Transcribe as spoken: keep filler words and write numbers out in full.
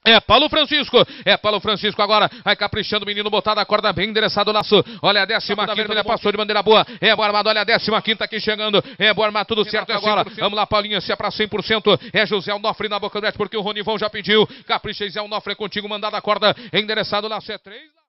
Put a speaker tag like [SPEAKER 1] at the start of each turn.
[SPEAKER 1] É Paulo Francisco, é Paulo Francisco agora, vai caprichando o menino, botada a corda bem endereçado o laço, olha a décima quinta, vermelha passou de bandeira boa, é boa armada, olha a décima quinta aqui chegando, é boa armada, tudo certo agora, vamos lá Paulinha, se é pra cem por cento, é José Onofre na boca do net, porque o Ronivão já pediu, capricha Zé Onofre contigo, mandada a corda, endereçado o laço, é três...